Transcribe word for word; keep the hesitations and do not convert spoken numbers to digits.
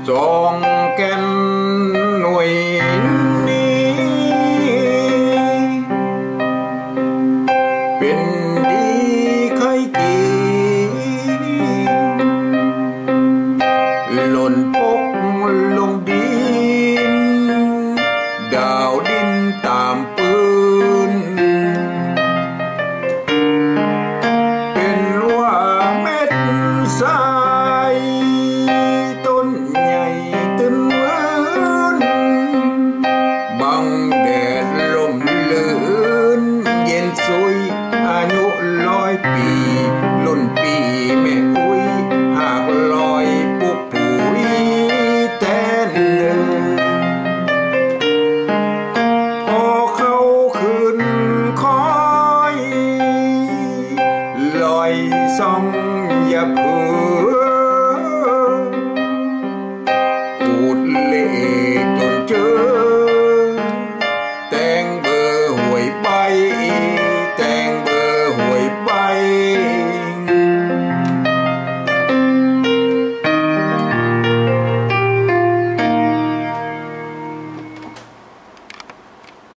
สองแก่นหน่วยนี้เป็นดีใครกีหล่นปกลงดินดาวดินตามปืนเป็นว่าเม็ดทรายต้นใหญ่ตึงเวินบังแดดลมลื่นเย็นสุยอายุร้อยปีลุ่นปีแม่อุ้ยหากลอยปุกปุ๋ยแทนหนึ่งพอเข้าคืนคอยลอยส่องอย่าเพ้อขูดเล่